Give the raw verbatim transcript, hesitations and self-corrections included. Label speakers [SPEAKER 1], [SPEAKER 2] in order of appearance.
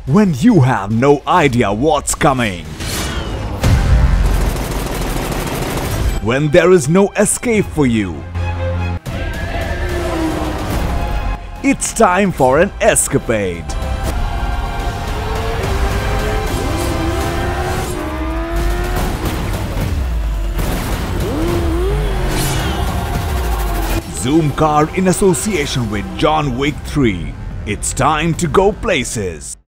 [SPEAKER 1] when you have no idea what's coming, when there is no escape for you. It's time for an escapade. Zoomcar in association with John Wick three. It's time to go places.